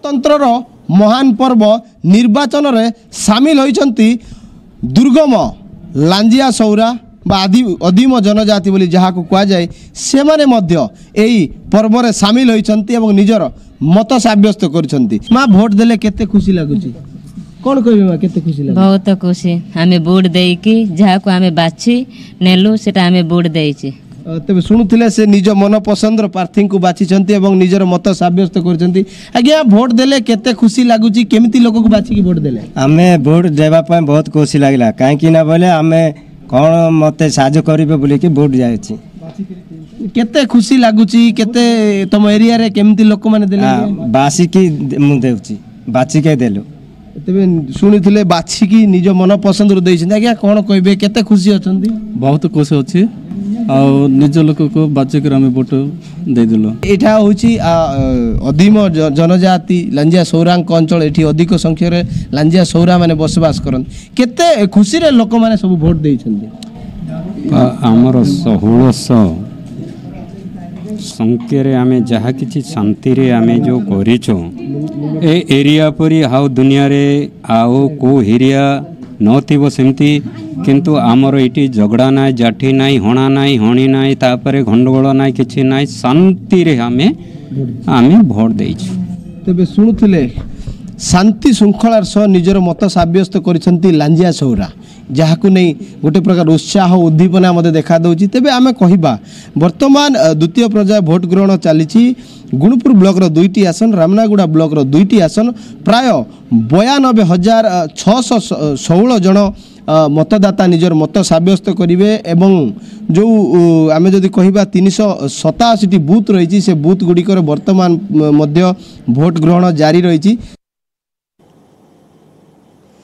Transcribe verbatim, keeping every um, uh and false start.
लोकतंत्र महान पर्व निर्वाचन रे सामिल होइछंती दुर्गम लांजिया सौरा बा आदि अधीम जनजाति बोली जहाँ को कह जाए से माने मध्य एई पर्व रे सामिल होइछंती एवं निजर मत साब्यस्त करछंती। माँ भोट देले केते खुशी लागुची कौन कहबे माँ केते खुशी लागुची? बहुत खुशी आमे वोट देई कि जहाँ को आमे बाछि नेलु सेटा आमे वोट देइछि। तेरे शुणुले से निज मन पसंद प्रार्थी को बाछिंट और निजर मत साब्यस्त कर आज्ञा भोट देले केते खुशी लगुच केमिति लोक को बाछिकी भोट देले? आमे भोट देवा पाए बहुत खुशी लागला कहीं ना बोले आमे कौन मते साहाय्य करिवे बोली कि भोट जायछि। केते खुशी लगुच केते तुम एरिया रे केमिति लोक माने देले? बासी की मु देउछि बाची के देलु तेरे शुणुले बाछिकी निज मन पसंद रो देइछन आज्ञा कोन कहबे केते खुशी अछंती? बहुत खुशी अछि और निज लोक को बाचिक आम भोट देदेल। यहाँ हूँ अधीम जनजाति लांजिया सौरांक अंचल ये अधिक संख्यार लांजिया सौरा मैंने बसवास करन केते खुशी रे लोक मैंने सब भोट देइछन्ती। आमर षोलश संख्यारे आमे जहाँ किछि शांति रे आमे जो करिछो ए एरिया परी हाउ दुनिया रे आओ को एरिया नथिबो सेमती किंतु आमर ये झगड़ा ना जाठी ना हणा ना हणी ना तापर गंडगोल ना कि ना शांति रे आमे आमे भोट देइछु। तेबे शुणुथिले शांति श्रृंखलार सह निजर मत साब्यस्त करिसंती लांजिया सौरा जहाँ को नहीं गोटे प्रकार उत्साह उद्दीपना मते देखा दउची। तेबे आमे कहिबा वर्तमान द्वितीय पर्याय भोट ग्रहण चली गुणपुर ब्लॉक रो दुईटी आसन रामनागुड़ा ब्लॉक रो दुईटी आसन प्राय बयानबे हजार छःश षोल जन मतदाता निजर मत साब्यस्त करेंगे एवं जो आम जदि कहिबा तीन सौ सताशी बूथ रही से बूथ गुड़िकर वर्तमान मध्य भोट ग्रहण जारी रही।